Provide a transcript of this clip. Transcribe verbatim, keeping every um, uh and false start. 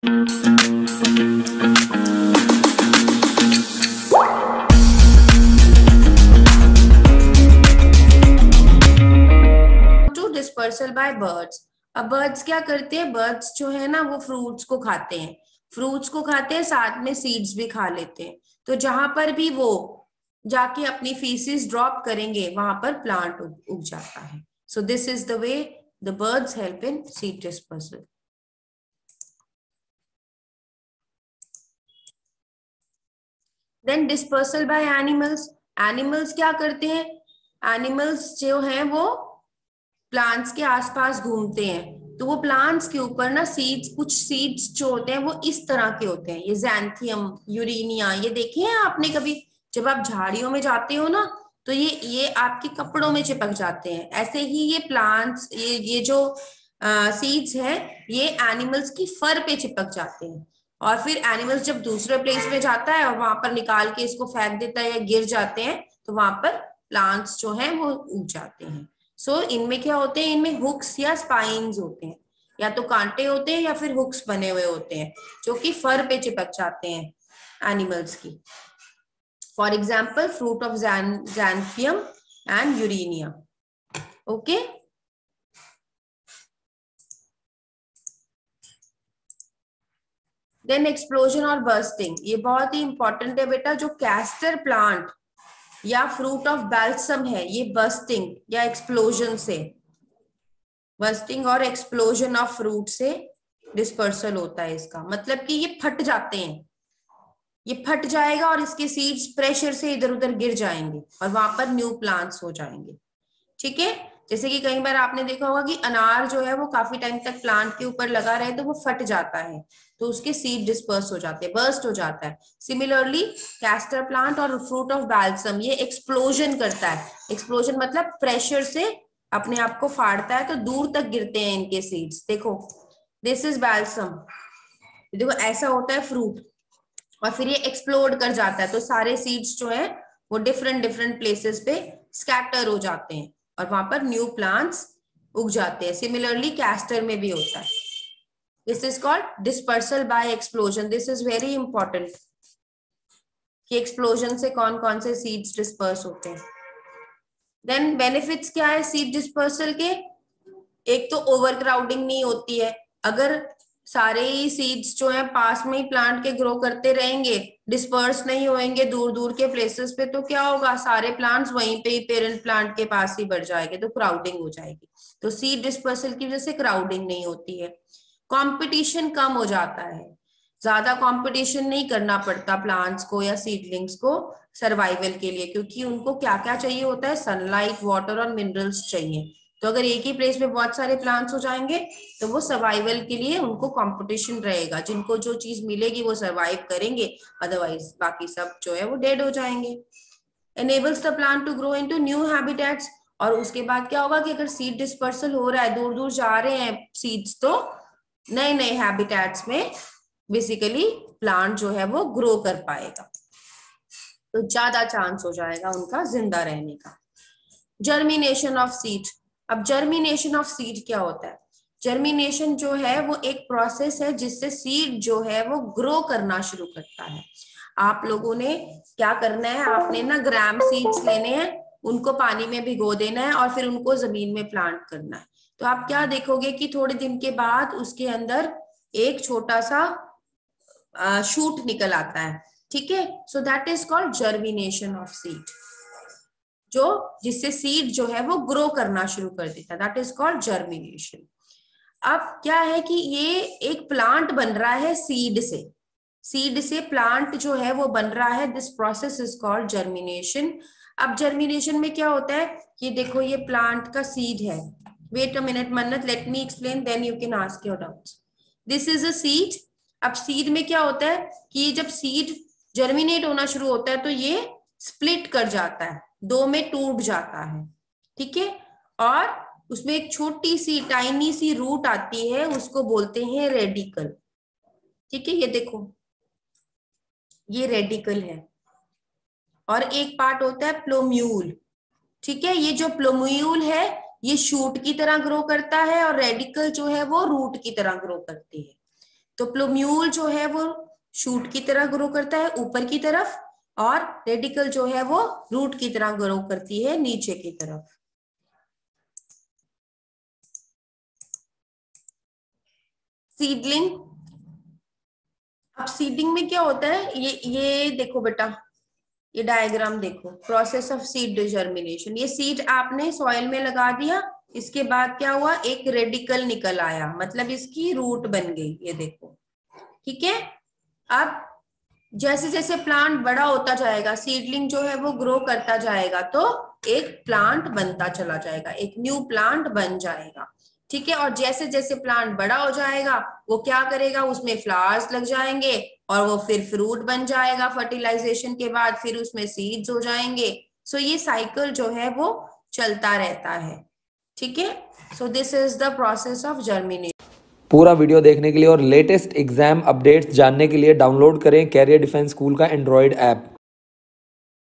Dispersal by birds. अब birds क्या करते हैं, बर्ड्स जो है ना वो फ्रूट्स को खाते हैं, फ्रूट्स को खाते हैं साथ में सीड्स भी खा लेते हैं। तो जहां पर भी वो जाके अपनी फीसिस ड्रॉप करेंगे वहां पर प्लांट उग जाता है। So this is the way the birds help in seed dispersal. Then dispersal by animals. Animals क्या करते हैं, एनिमल्स जो है वो प्लांट्स के आसपास घूमते हैं, तो वो प्लांट्स के ऊपर ना सीड्स, कुछ सीड्स जो होते हैं वो इस तरह के होते हैं, ये ज़ैंथियम, यूरेनिया, ये देखे हैं आपने कभी, जब आप झाड़ियों में जाते हो ना तो ये ये आपके कपड़ों में चिपक जाते हैं। ऐसे ही ये प्लांट्स, ये ये जो सीड्स है ये एनिमल्स की फर पे चिपक जाते हैं, और फिर एनिमल्स जब दूसरे प्लेस में जाता है और वहां पर निकाल के इसको फेंक देता है या गिर जाते हैं, तो वहां पर प्लांट्स जो है वो उग जाते हैं। सो so, इनमें क्या होते हैं, इनमें हुक्स या स्पाइन्स होते हैं, या तो कांटे होते हैं या फिर हुक्स बने हुए होते हैं जो कि फर पे चिपक जाते हैं एनिमल्स की। For example fruit of xanthium and urena. Okay, then explosion और बर्स्टिंग, ये बहुत ही इंपॉर्टेंट है बेटा। जो कैस्टर प्लांट या फ्रूट ऑफ बैल्सम है, ये बर्स्टिंग या एक्सप्लोजन से, बर्स्टिंग और एक्सप्लोजन ऑफ फ्रूट से डिस्पर्सल होता है। इसका मतलब कि ये फट जाते हैं, ये फट जाएगा और इसके सीड्स प्रेशर से इधर उधर गिर जाएंगे और वहां पर न्यू प्लांट्स हो जाएंगे। ठीक है, जैसे कि कई बार आपने देखा होगा कि अनार जो है वो काफी टाइम तक प्लांट के ऊपर लगा रहे तो वो फट जाता है, तो उसके सीड डिस्पर्स हो जाते हैं, बर्स्ट हो जाता है। सिमिलरली कैस्टर प्लांट और फ्रूट ऑफ बैल्सम ये एक्सप्लोजन करता है। एक्सप्लोजन मतलब प्रेशर से अपने आप को फाड़ता है, तो दूर तक गिरते हैं इनके सीड्स। देखो दिस इज बैल्सम, देखो ऐसा होता है फ्रूट, और फिर ये एक्सप्लोड कर जाता है, तो सारे सीड्स जो है वो डिफरेंट डिफरेंट प्लेसेस पे स्कैटर हो जाते हैं और वहां पर न्यू प्लांट्स उग जाते हैं। सिमिलरली कैस्टर में भी होता है। This is called dispersal by explosion. This is very important कि एक्सप्लोजन से कौन कौन से सीड्स डिस्पर्स होते हैं। देन बेनिफिट्स क्या है सीड डिस्पर्सल के, एक तो ओवर क्राउडिंग नहीं होती है। अगर सारे ही सीड्स जो है पास में ही प्लांट के ग्रो करते रहेंगे, डिस्पर्स नहीं होंगे दूर दूर के प्लेसेस पे, तो क्या होगा, सारे प्लांट्स वहीं पे ही पेरेंट प्लांट के पास ही बढ़ जाएंगे, तो क्राउडिंग हो जाएगी। तो सीड डिस्पर्सल की वजह से क्राउडिंग नहीं होती है। कंपटीशन कम हो जाता है, ज्यादा कंपटीशन नहीं करना पड़ता प्लांट्स को या सीडलिंग्स को सर्वाइवल के लिए, क्योंकि उनको क्या क्या चाहिए होता है, सनलाइट, वाटर और मिनरल्स चाहिए। तो अगर एक ही प्लेस में बहुत सारे प्लांट्स हो जाएंगे तो वो सर्वाइवल के लिए उनको कंपटीशन रहेगा, जिनको जो चीज मिलेगी वो सर्वाइव करेंगे, अदरवाइज बाकी सब जो है वो डेड हो जाएंगे। Enables the plant to grow into new habitats, और उसके बाद क्या होगा कि अगर सीड डिस्पर्सल हो रहा है, दूर दूर जा रहे हैं सीड्स, तो नए नए हैबिटेट्स में बेसिकली प्लांट जो है वो ग्रो कर पाएगा, तो ज्यादा चांस हो जाएगा उनका जिंदा रहने का। Germination of seed. अब जर्मिनेशन ऑफ सीड क्या होता है, जर्मिनेशन जो है वो एक प्रोसेस है जिससे सीड जो है वो ग्रो करना शुरू करता है। आप लोगों ने क्या करना है, आपने ना ग्राम सीड्स लेने हैं, उनको पानी में भिगो देना है और फिर उनको जमीन में प्लांट करना है। तो आप क्या देखोगे कि थोड़े दिन के बाद उसके अंदर एक छोटा सा शूट निकल आता है। ठीक है, so that is called germination of seed, जो जिससे सीड जो है वो ग्रो करना शुरू कर देता है, दैट इज कॉल्ड जर्मिनेशन। अब क्या है कि ये एक प्लांट बन रहा है सीड से, सीड से प्लांट जो है वो बन रहा है, this process is called germination. अब जर्मिनेशन में क्या होता है, ये देखो ये प्लांट का सीड है, wait a minute Mannat, let me explain then you can ask your doubts. This is a seed. अब सीड में क्या होता है कि जब सीड जर्मिनेट होना शुरू होता है तो ये स्प्लिट कर जाता है, दो में टूट जाता है। ठीक है, और उसमें एक छोटी सी टाइनी सी रूट आती है, उसको बोलते हैं रेडिकल। ठीक है, ये देखो ये रेडिकल है, और एक पार्ट होता है प्लोम्यूल। ठीक है, ये जो प्लोम्यूल है ये शूट की तरह ग्रो करता है और रेडिकल जो है वो रूट की तरह ग्रो करती है। तो प्लूम्यूल जो है वो शूट की तरह ग्रो करता है ऊपर की तरफ, और रेडिकल जो है वो रूट की तरह ग्रो करती है नीचे की तरफ। सीडलिंग, अब सीडिंग में क्या होता है, ये ये देखो बेटा, ये डायग्राम देखो, प्रोसेस ऑफ सीड जर्मिनेशन। ये सीड आपने सॉइल में लगा दिया, इसके बाद क्या हुआ, एक रेडिकल निकल आया, मतलब इसकी रूट बन गई, ये देखो, ठीक है। अब जैसे जैसे प्लांट बड़ा होता जाएगा, सीडलिंग जो है वो ग्रो करता जाएगा, तो एक प्लांट बनता चला जाएगा, एक न्यू प्लांट बन जाएगा, ठीक है। और जैसे जैसे प्लांट बड़ा हो जाएगा वो क्या करेगा, उसमें फ्लावर्स लग जाएंगे और वो फिर फ्रूट बन जाएगा, फर्टिलाइजेशन के बाद फिर उसमें सीड्स हो जाएंगे। सो ये साइकिल जो है वो चलता रहता है, ठीक है। So this is the process of germination. पूरा वीडियो देखने के लिए और लेटेस्ट एग्जाम अपडेट्स जानने के लिए डाउनलोड करें कैरियर डिफेंस स्कूल का एंड्रॉयड ऐप।